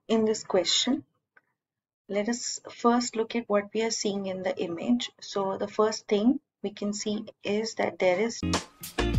in this question, let us first look at what we are seeing in the image. So the first thing we can see is that there is